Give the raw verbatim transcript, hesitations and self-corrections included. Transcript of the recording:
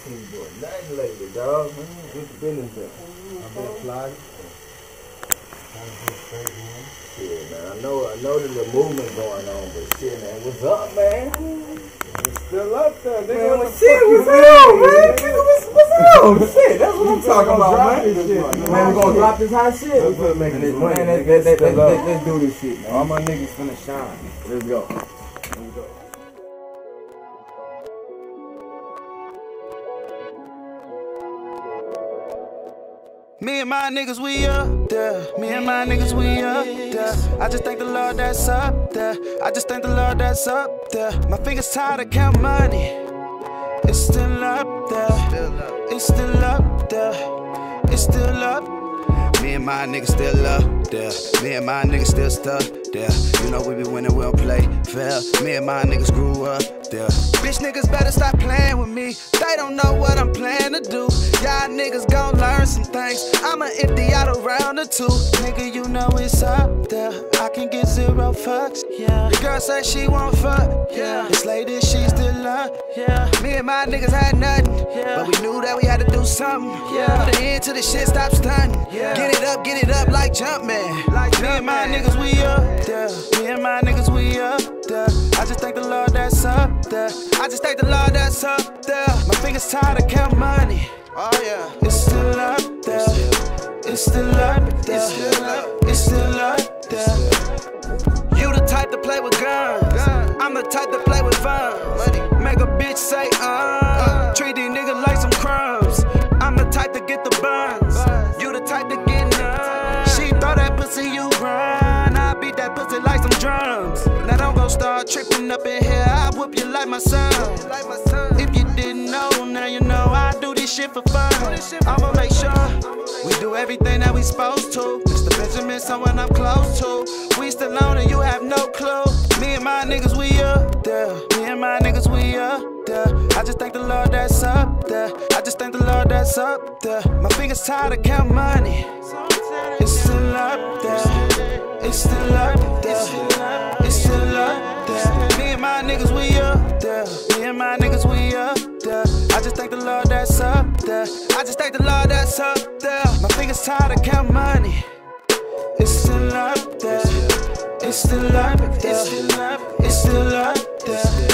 seen you doing nothing lately, dog. Man, what's the business been? I've been flying. Trying to get straight, man. Shit, man. I know, I know there's a movement going on, but shit, man, what's up, man? It's still up there, nigga. Man, What what the shit, fuck what's you up, mean, man? Nigga, what's, what's up? Shit, that's what I'm talking about, man. This shit, Man, we gonna drop this hot shit. Let's put make this money, Man, nigga. let's, let's, Still let's, up. let's do this shit, man. All my niggas finna shine. Let's go. Let's go. Me and my niggas, we up there. Me and my niggas, we up there. I just thank the Lord that's up there. I just thank the Lord that's up there. My fingers tired to count money. It's still up there. It's still up there. It's still up. Me and my niggas still up there. Me and my niggas still stuck there. You know we be winning, we don't play fair. Me and my niggas grew up there. Bitch niggas better stop playing with me. They don't know what I'm planning to do. Y'all niggas gon' learn some things. I'ma empty out around the two. Nigga, you know it's up there. I can get zero fucks, yeah. The girl say she won't fuck, yeah. This lady, she still up, yeah. Me and my niggas had nothing, yeah. But we knew that we had to do something, yeah. Put an end to the shit, stop stunting, yeah. Get it up, get it up like Jumpman. Like me and my niggas, we up there. Me and my niggas, we up there. I just thank the Lord that's up there. I just thank the Lord that's up there. My fingers tired to count money. Oh yeah, it's still up there. It's still up there. It's still up. It's still up there. You the type to play with guns. I'm the type to play with funds. Make a bitch say uh. Treat these niggas like some crumbs. I'm the type to get the buns. You the type to get none. She throw that pussy, you run. I beat that pussy like some drums. Now don't go start tripping up in here. I whoop you like my son. If you didn't know, now you know I do this shit for fun. I'ma make sure we do everything that we supposed to. Mister Benjamin, someone I'm close to. We still on and you have no clue. Me and my niggas, we up there. Me and my niggas, we up there. I just thank the Lord that's up there. I just thank the Lord that's up there. My fingers tired to count money. It's still up there. It's still up there. It's still up there. Me and my niggas, we up there. Me and my niggas, we up there. I just thank the Lord that's up there. I just thank the Lord that's up there. My fingers tired to count money. It's still up there. It's still up there. It's still up there.